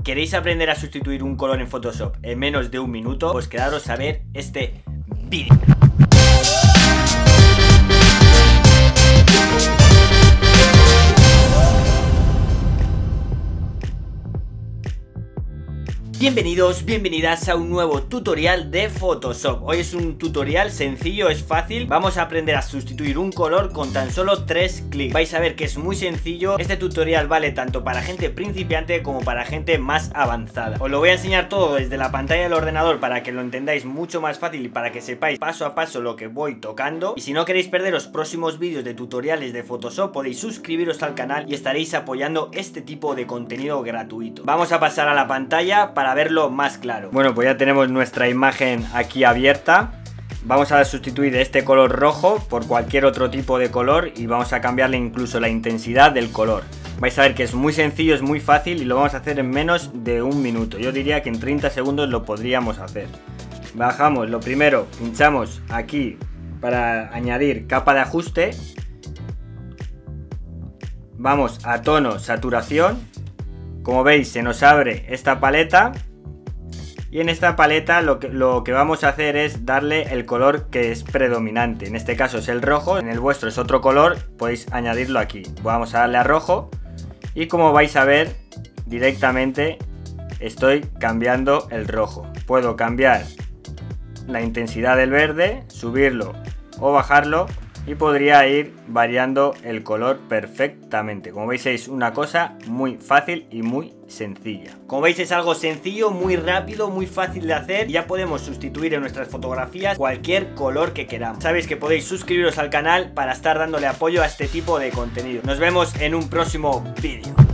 ¿Queréis aprender a sustituir un color en Photoshop en menos de un minuto? Pues quedaros a ver este vídeo. Bienvenidos, bienvenidas a un nuevo tutorial de Photoshop. Hoy es un tutorial sencillo, es fácil. Vamos a aprender a sustituir un color con tan solo 3 clics. Vais a ver que es muy sencillo. Este tutorial vale tanto para gente principiante como para gente más avanzada. Os lo voy a enseñar todo desde la pantalla del ordenador para que lo entendáis mucho más fácil y para que sepáis paso a paso lo que voy tocando. Y si no queréis perder los próximos vídeos de tutoriales de Photoshop, podéis suscribiros al canal y estaréis apoyando este tipo de contenido gratuito. Vamos a pasar a la pantalla para verlo más claro. Bueno, pues ya tenemos nuestra imagen aquí abierta. Vamos a sustituir este color rojo por cualquier otro tipo de color y vamos a cambiarle incluso la intensidad del color. Vais a ver que es muy sencillo, es muy fácil y lo vamos a hacer en menos de un minuto. Yo diría que en 30 segundos lo podríamos hacer. Bajamos, lo primero, pinchamos aquí para añadir capa de ajuste. Vamos a tono, saturación. Como veis, se nos abre esta paleta. Y en esta paleta lo que vamos a hacer es darle el color que es predominante. En este caso es el rojo, en el vuestro es otro color, podéis añadirlo aquí. Vamos a darle a rojo. Y como vais a ver, directamente estoy cambiando el rojo. Puedo cambiar la intensidad del verde, subirlo o bajarlo. Y podría ir variando el color perfectamente. Como veis es una cosa muy fácil y muy sencilla. Como veis es algo sencillo, muy rápido, muy fácil de hacer. Y ya podemos sustituir en nuestras fotografías cualquier color que queramos. Sabéis que podéis suscribiros al canal para estar dándole apoyo a este tipo de contenido. Nos vemos en un próximo vídeo.